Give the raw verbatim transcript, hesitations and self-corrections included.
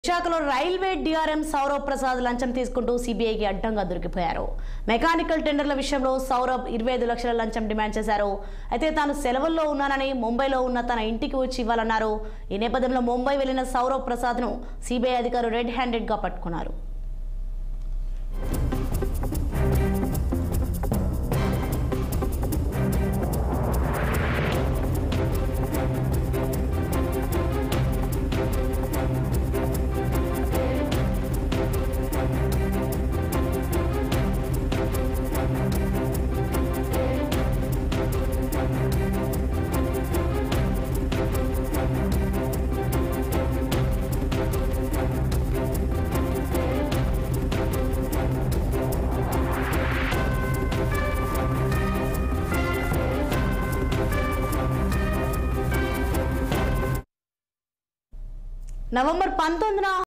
విశాఖలో railway DRM Sourav Prasad లంచం తీసుకుంటూ సిబిఐకి అడ్డంగా దొరికిపోయారు. మెకానికల్ టెండర్ల విషయంలో సౌరవ్ ఇరవై ఐదు లక్షల లంచం డిమాండ్ చేశారు. అయితే తాను సెలవుల్లో ఉన్నానని ముంబైలో ఉన్న తన ఇంటికి వచ్చి ఇవ్వాలన్నారు. ఈ నేపథ్యంలో ముంబై వెళ్లిన సౌరవ్ ప్రసాద్ ను సిబిఐ అధికారులు రెడ్ హ్యాండెడ్ గా పట్టుకున్నారు. నవంబర్ పంతొమ్మిదిన